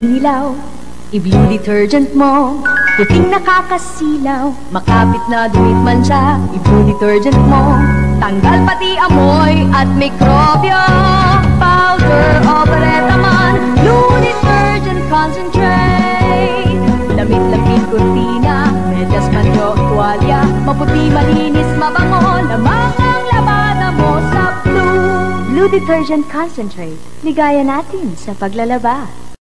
Nilaw, i-blue detergent mo, puting nakakasilaw, makapit na dumit man siya, i-blue detergent mo, tanggal pati amoy at mikrobyo. Powder o bareta man, blue detergent concentrate. Lamit-lapit kurtina, medyas manyo, tuwalya, maputi, malinis, mabango, lamang ang labada mo sa blue. Blue detergent concentrate, ligaya natin sa paglalaba.